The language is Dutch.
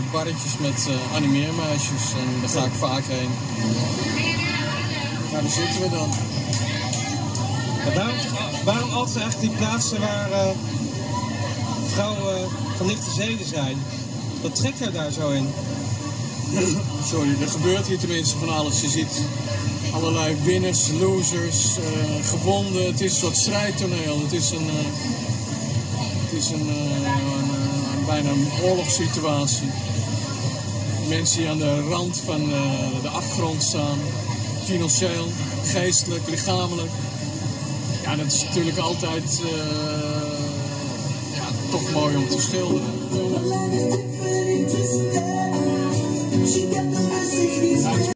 barretjes met animeermeisjes en daar ga ik vaak heen. Nou, daar zitten we dan. Ja, waarom altijd eigenlijk die plaatsen waar vrouwen van lichte zeden zijn? Wat trekt jou daar zo in? Sorry, er gebeurt hier tenminste van alles. Je ziet allerlei winners, losers, gewonden. Het is een soort strijdtoneel. Het is een bijna een oorlogssituatie. Mensen die aan de rand van de afgrond staan. Financieel, geestelijk, lichamelijk. Ja, dat is natuurlijk altijd toch mooi om te schilderen.